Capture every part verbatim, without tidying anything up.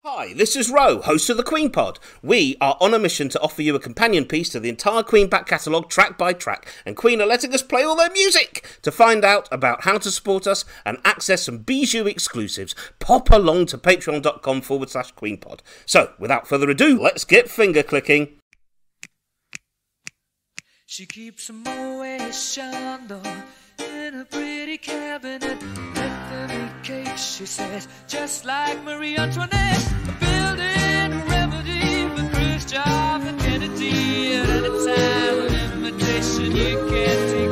Hi, this is Ro, host of the Queen Pod. We are on a mission to offer you a companion piece to the entire Queen back catalogue, track by track, and Queen are letting us play all their music. To find out about how to support us and access some bijou exclusives, pop along to patreon.com forward slash queenpod. So, without further ado, let's get finger clicking. She keeps a Moet Chandon in a pretty cabinet. Bethany cake, she says, just like Marie Antoinette. Building a remedy for Khrushchev and Kennedy. At any time, an invitation you can't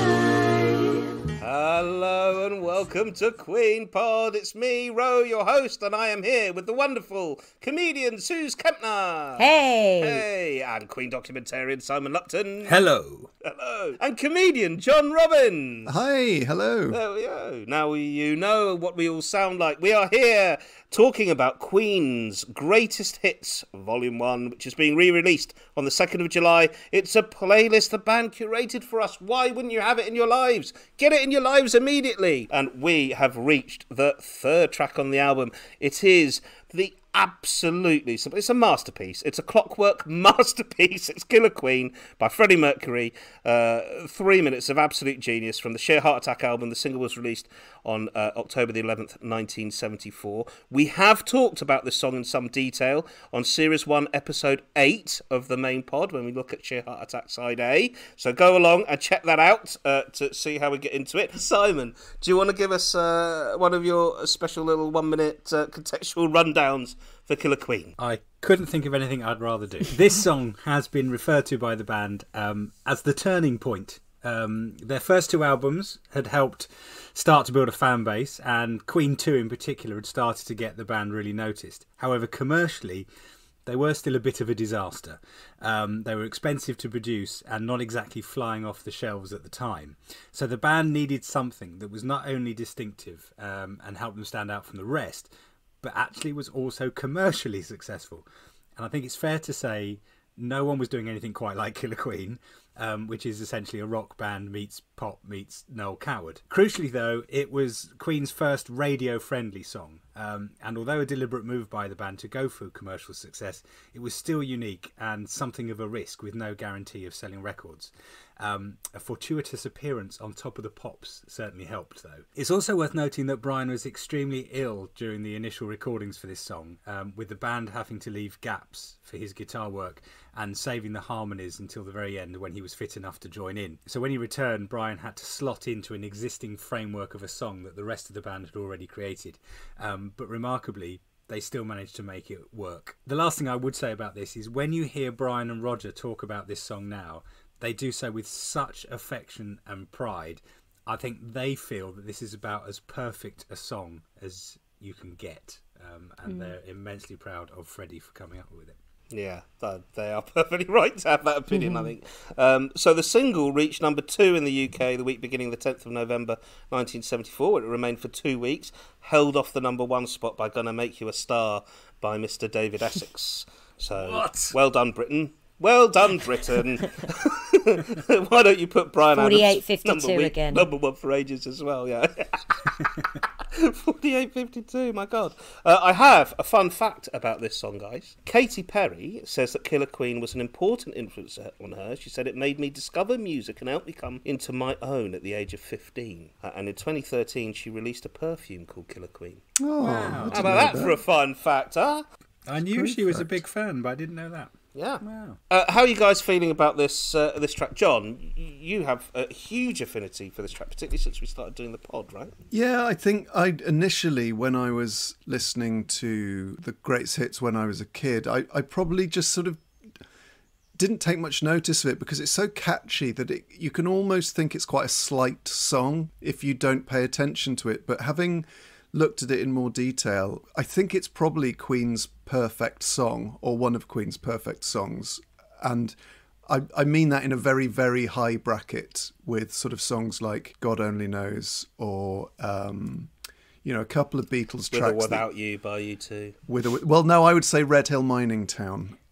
decline. Hello and welcome to Queen Pod. It's me, Ro, your host, and I am here with the wonderful comedian Sooz Kempner. Hey! Hey! And Queen documentarian Simon Lupton. Hello. Hello. And comedian John Robbins. Hi, hello. There we go. Now we, you know what we all sound like. We are here talking about Queen's Greatest Hits, Volume one, which is being re-released on the second of July. It's a playlist the band curated for us. Why wouldn't you have it in your lives? Get it in your lives immediately. And we have reached the third track on the album. It is the absolutely, it's a masterpiece. It's a clockwork masterpiece. It's Killer Queen by Freddie Mercury. Uh, three minutes of absolute genius from the Sheer Heart Attack album. The single was released on uh, October the eleventh, nineteen seventy-four. We have talked about this song in some detail on Series one, Episode eight of the main pod when we look at Sheer Heart Attack Side A. So go along and check that out uh, to see how we get into it. Simon, do you want to give us uh, one of your special little one-minute uh, contextual rundowns for Killer Queen? I couldn't think of anything I'd rather do. This song has been referred to by the band um, as the turning point. Um, their first two albums had helped start to build a fan base, and Queen two in particular had started to get the band really noticed. However, commercially, they were still a bit of a disaster. Um, they were expensive to produce and not exactly flying off the shelves at the time. So the band needed something that was not only distinctive um, and helped them stand out from the rest, but actually was also commercially successful. And I think it's fair to say no one was doing anything quite like Killer Queen, um, which is essentially a rock band meets pop meets Noel Coward. Crucially, though, it was Queen's first radio-friendly song. Um, and although a deliberate move by the band to go for commercial success, it was still unique and something of a risk with no guarantee of selling records. Um, a fortuitous appearance on Top of the Pops certainly helped, though. It's also worth noting that Brian was extremely ill during the initial recordings for this song, um, with the band having to leave gaps for his guitar work and saving the harmonies until the very end when he was fit enough to join in. So when he returned, Brian had to slot into an existing framework of a song that the rest of the band had already created. Um, but remarkably, they still managed to make it work. The last thing I would say about this is when you hear Brian and Roger talk about this song now, they do so with such affection and pride. I think they feel that this is about as perfect a song as you can get. Um, and mm. they're immensely proud of Freddie for coming up with it. Yeah, they are perfectly right to have that opinion, mm-hmm. I think. Um, so the single reached number two in the U K the week beginning the tenth of November nineteen seventy-four. It remained for two weeks, held off the number one spot by Gonna Make You a Star by Mister David Essex. So, what? Well done, Britain. Well done, Britain. Why don't you put Brian forty-eight Adams number, fifty-two week, again. number one for ages as well, yeah. forty-eight fifty-two, my God. Uh, I have a fun fact about this song, guys. Katy Perry says that Killer Queen was an important influence on her. She said it made me discover music and helped me come into my own at the age of fifteen. Uh, and in twenty thirteen, she released a perfume called Killer Queen. Oh, wow. How about that, that for a fun fact, huh? I knew she was a big fan, but I didn't know that. Yeah. Wow. Uh, how are you guys feeling about this uh, this track? John, y- you have a huge affinity for this track, particularly since we started doing the pod, right? Yeah, I think I initially, when I was listening to the greatest hits when I was a kid, I, I probably just sort of didn't take much notice of it because it's so catchy that it, you can almost think it's quite a slight song if you don't pay attention to it. But having looked at it in more detail, I think it's probably Queen's perfect song, or one of Queen's perfect songs. And I, I mean that in a very, very high bracket with sort of songs like God Only Knows or, um, you know, a couple of Beatles With tracks. or Without that, You by U two. With a, well, no, I would say Red Hill Mining Town.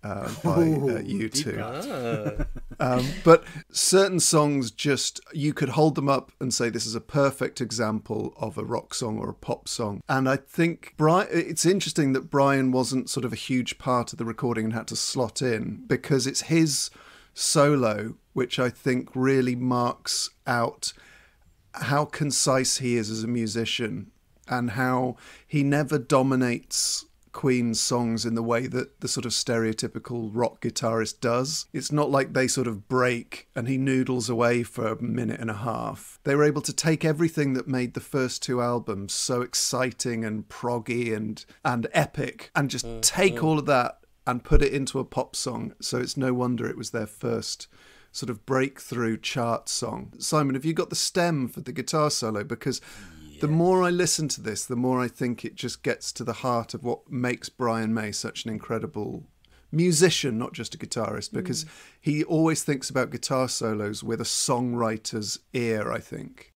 uh, by uh, U two. Ah. Um, but certain songs just, you could hold them up and say this is a perfect example of a rock song or a pop song. And I think Brian, it's interesting that Brian wasn't sort of a huge part of the recording and had to slot in, because it's his solo which I think really marks out how concise he is as a musician and how he never dominates Queen's songs in the way that the sort of stereotypical rock guitarist does. It's not like they sort of break and he noodles away for a minute and a half. They were able to take everything that made the first two albums so exciting and proggy and and epic and just mm, take mm. all of that and put it into a pop song. So it's no wonder it was their first sort of breakthrough chart song. Simon, have you got the stem for the guitar solo? Because the more I listen to this, the more I think it just gets to the heart of what makes Brian May such an incredible musician, not just a guitarist, because mm. he always thinks about guitar solos with a songwriter's ear, I think.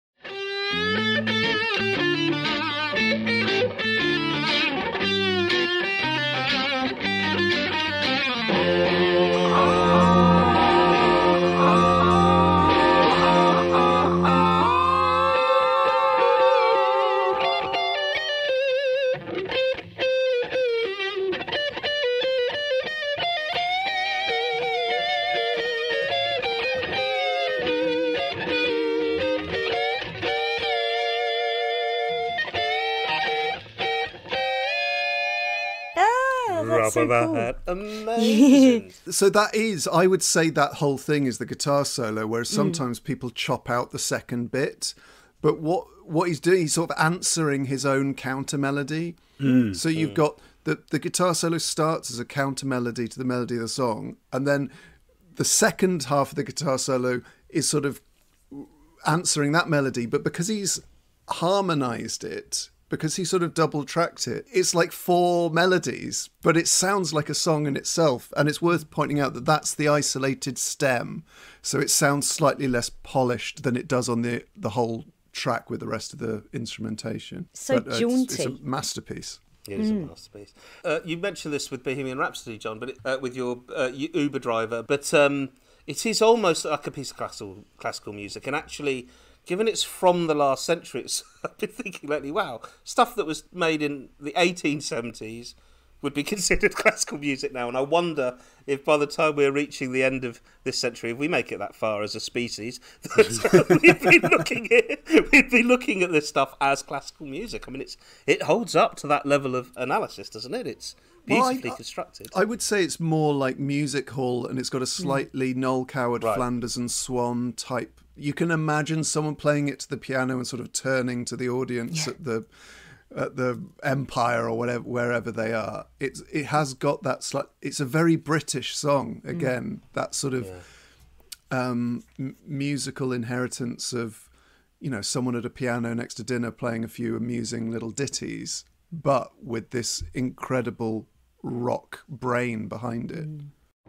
So cool. Amazing. So that is, I would say that whole thing is the guitar solo, whereas sometimes mm. people chop out the second bit. But what what he's doing, he's sort of answering his own counter melody. Mm. So you've mm. got the, the guitar solo starts as a counter melody to the melody of the song. And then the second half of the guitar solo is sort of answering that melody. But because he's harmonized it, because he sort of double tracked it, it's like four melodies, but it sounds like a song in itself. And it's worth pointing out that that's the isolated stem. So it sounds slightly less polished than it does on the, the whole track with the rest of the instrumentation. So but, uh, jaunty. It's, it's a masterpiece. It is mm. a masterpiece. Uh, you mentioned this with Bohemian Rhapsody, John, but it, uh, with your uh, Uber driver, but um, it is almost like a piece of classical classical music, and actually, given it's from the last century, it's, I've been thinking lately, wow, stuff that was made in the eighteen seventies would be considered classical music now. And I wonder if by the time we're reaching the end of this century, if we make it that far as a species, that we'd be looking at we'd be looking at this stuff as classical music. I mean, it's it holds up to that level of analysis, doesn't it? It's beautifully well, I, constructed. I would say it's more like music hall, and it's got a slightly mm. Noel Coward, right. Flanders and Swan type. You can imagine someone playing it to the piano and sort of turning to the audience yeah. at the at the Empire or whatever, wherever they are. It's it has got that slight. It's a very British song again. Mm. That sort of yeah. um, m- musical inheritance of, you know, someone at a piano next to dinner playing a few amusing little ditties, but with this incredible rock brain behind it. Mm.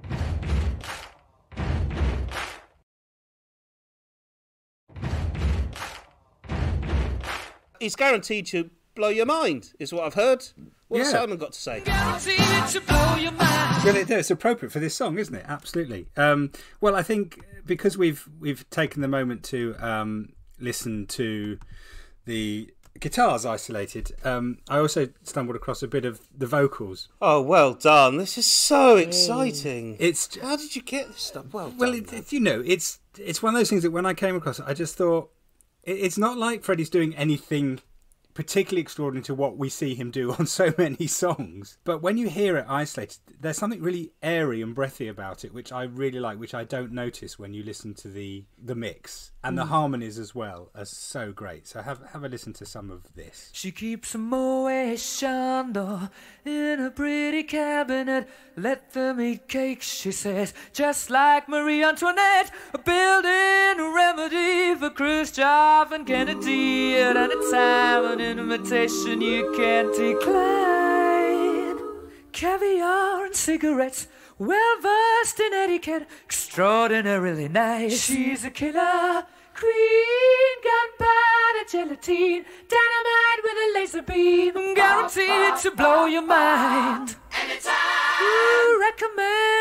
He's guaranteed to blow your mind, is what I've heard. What yeah. has Simon got to say? Guaranteed to blow your mind. Well, it, it's appropriate for this song, isn't it? Absolutely. Um, well, I think because we've we've taken the moment to um, listen to the guitars isolated, um, I also stumbled across a bit of the vocals. Oh, well done! This is so exciting. It's how did you get this stuff? Well, done, well, it, it, you know, it's it's one of those things that when I came across it, I just thought. It's not like Freddie's doing anything particularly extraordinary to what we see him do on so many songs. But when you hear it isolated, there's something really airy and breathy about it, which I really like, which I don't notice when you listen to the, the mix. And mm. the harmonies as well are so great. So have have a listen to some of this. She keeps a Moet Chandon in a pretty cabinet. Let them eat cake, she says, just like Marie Antoinette. Building a remedy for Khrushchev and Kennedy at any time. An invitation you can't decline. Caviar and cigarettes, well versed in etiquette, extraordinarily nice. She's a killer queen, gunpowder gelatine, dynamite with a laser beam, guaranteed to blow your mind. Anytime. You recommend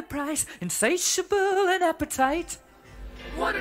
price, insatiable in appetite. Wanna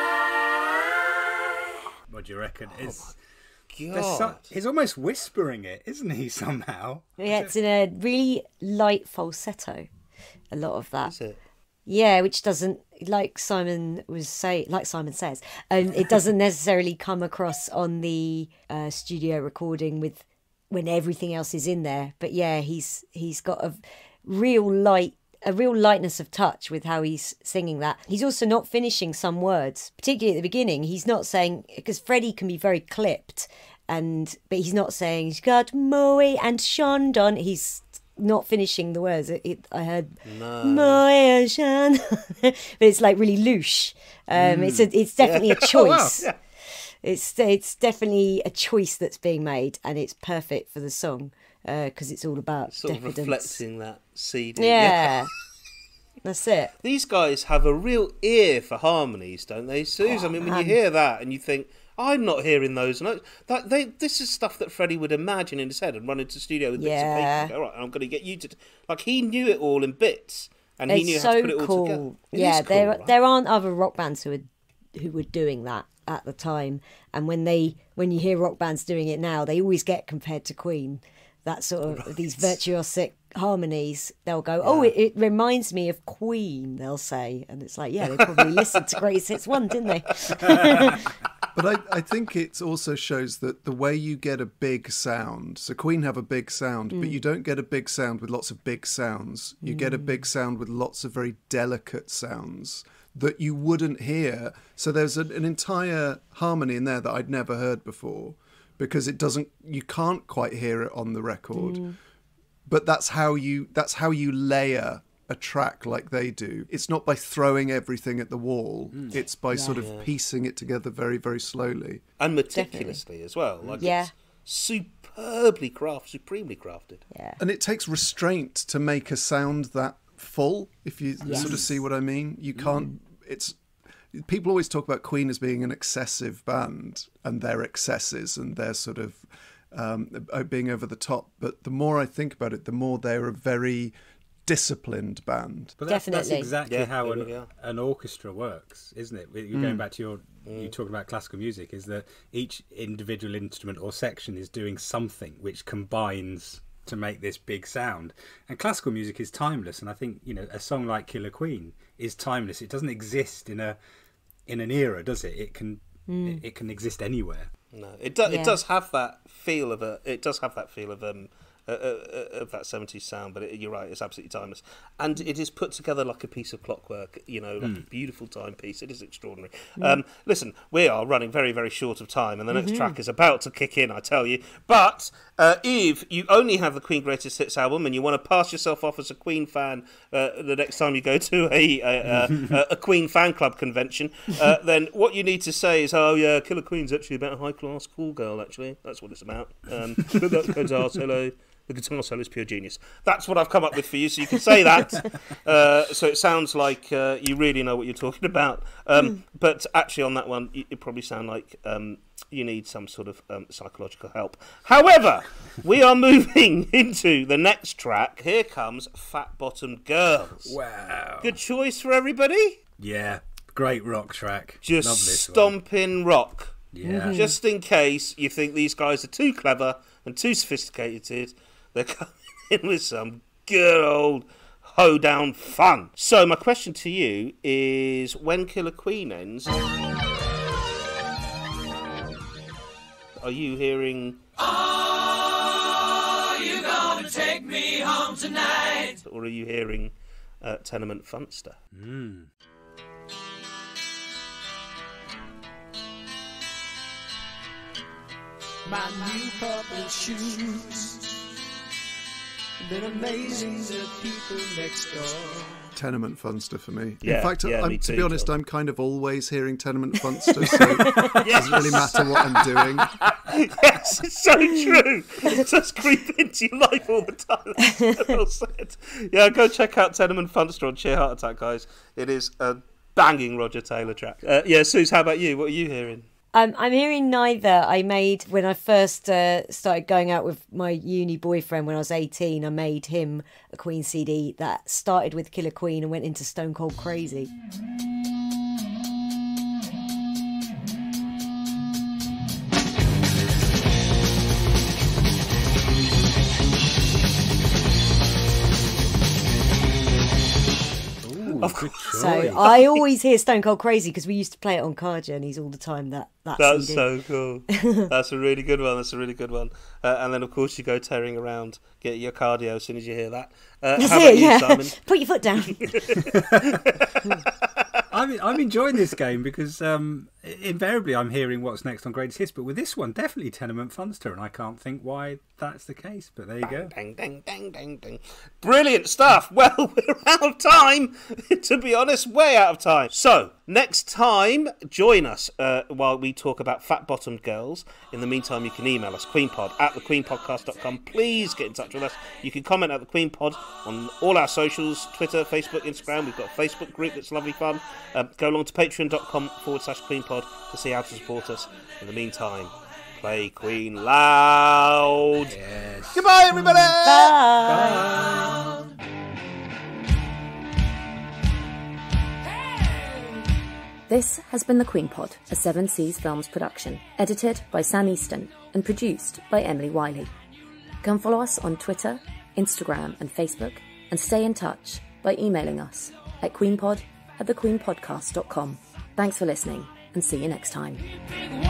try? What do you reckon? Oh Is God. so, he's almost whispering it, isn't he? Somehow. Yeah, it's in a really light falsetto. A lot of that. Is it? Yeah, which doesn't, like Simon was say, like Simon says, um, it doesn't necessarily come across on the uh, studio recording with when everything else is in there. But yeah, he's he's got a real light, a real lightness of touch with how he's singing that. He's also not finishing some words, particularly at the beginning. He's not saying, because Freddie can be very clipped, and but he's not saying he's got Moe and Shondon. He's not finishing the words. It, it, I heard No. Moe and Shondon, but it's like really louche. Um, It's a, it's definitely a choice. Oh, wow. Yeah. It's it's definitely a choice that's being made, and it's perfect for the song because uh, it's all about Sort decadence. of reflecting that C D. Yeah, that's it. These guys have a real ear for harmonies, don't they, Sooz? Oh, I mean, when man. you hear that and you think, I'm not hearing those notes. That they, this is stuff that Freddie would imagine in his head and run into the studio with bits of paper Yeah. and go, all right, I'm going to get you to... Like, he knew it all in bits, and he It's knew so how to put it all cool. together. It yeah, is cool, there right? there aren't other rock bands who are who were doing that at the time, and when they when you hear rock bands doing it now, they always get compared to Queen. That sort of these virtuosic harmonies, they'll go, oh, it, it reminds me of Queen, they'll say, and it's like, yeah, they probably listened to Greatest Hits one, didn't they? But I, I think it also shows that the way you get a big sound, so Queen have a big sound, Mm. but you don't get a big sound with lots of big sounds. You get a big sound with lots of very delicate sounds that you wouldn't hear. So there's an, an entire harmony in there that I'd never heard before, because it doesn't, you can't quite hear it on the record. Mm. But that's how you that's how you layer a track like they do. It's not by throwing everything at the wall. It's by sort of piecing it together very, very slowly. And meticulously as well. Like, Yeah. it's superbly crafted, supremely crafted. Yeah. And it takes restraint to make a sound that full, if you Yes. sort of see what I mean. You can't, it's, people always talk about Queen as being an excessive band and their excesses and their sort of um, being over the top. But the more I think about it, the more they're a very disciplined band. But that's, that's Definitely. exactly Yeah, how they an, really are. an orchestra works, isn't it? You're going back to your, you talking about classical music, is that each individual instrument or section is doing something which combines to make this big sound. And classical music is timeless, and I think, you know, a song like Killer Queen is timeless. It doesn't exist in a in an era, does it? It can it, it can exist anywhere. No, it does. Yeah. It does have that feel of a. It does have that feel of um, uh, uh, of that seventies sound. But it, you're right, it's absolutely timeless, and it is put together like a piece of clockwork. You know, like a beautiful timepiece. It is extraordinary. Um, listen, we are running very, very short of time, and the next track is about to kick in. I tell you. But uh, Eve, you only have the Queen Greatest Hits album, and you want to pass yourself off as a Queen fan uh, the next time you go to a a, a, a Queen fan club convention. Uh, then what you need to say is, oh yeah, Killer Queen's actually about a high class cool girl. Actually, that's what it's about. Um, but that guitar solo, the guitar solo is pure genius. That's what I've come up with for you, so you can say that. Uh, so it sounds like uh, you really know what you're talking about. Um, but actually, on that one, it probably sound like um, you need some sort of um, psychological help. However, we are moving into the next track. Here comes Fat Bottomed Girls. Wow. Good choice for everybody. Yeah. Great rock track. Just Love this one. stomping rock. Yeah. Just in case you think these guys are too clever and too sophisticated, they're coming in with some good old hoedown fun. So my question to you is, when Killer Queen ends, are you hearing... Are you gonna take me home tonight? or are you hearing uh, Tenement Funster? Mm. My new purple shoes been amazing to people next door. Tenement Funster for me. Yeah, In fact, yeah, I'm, me to too, be honest, John. I'm kind of always hearing Tenement Funster, so it doesn't really matter what I'm doing. Yes, it's so true. It does creep into your life all the time. That's so well said. Yeah, go check out Tenement Funster on Sheer Heart Attack, guys. It is a banging Roger Taylor track. Uh, yeah, Sooz, how about you? What are you hearing? Um, I'm hearing neither. I made, when I first uh, started going out with my uni boyfriend when I was eighteen, I made him a Queen C D that started with Killer Queen and went into Stone Cold Crazy. Of course. So I always hear Stone Cold Crazy because we used to play it on car journeys all the time. That, that That's C D. so cool. That's a really good one. That's a really good one. Uh, and then, of course, you go tearing around, get your cardio as soon as you hear that. Uh, That's how it, about you, yeah. Simon? Put your foot down. I'm, I'm enjoying this game because um, invariably I'm hearing what's next on Greatest Hits, but with this one, definitely Tenement Funster, and I can't think why that's the case, but there you go. Ding, ding, ding, ding, ding. Brilliant stuff. Well, we're out of time. To be honest, way out of time. So, next time, join us uh, while we talk about fat-bottomed girls. In the meantime, you can email us, queenpod at the queen podcast dot com. Please get in touch with us. You can comment at the Queen Pod on all our socials, Twitter, Facebook, Instagram. We've got a Facebook group that's lovely fun. Um, go along to patreon.com forward slash queenpod to see how to support us. In the meantime, play Queen loud. Yes. Goodbye, everybody. Bye. Bye. This has been The Queen Pod, a Seven Seas Films production, edited by Sam Easton and produced by Emily Wiley. Come follow us on Twitter, Instagram and Facebook, and stay in touch by emailing us at queenpod at the queen podcast dot com. Thanks for listening, and see you next time.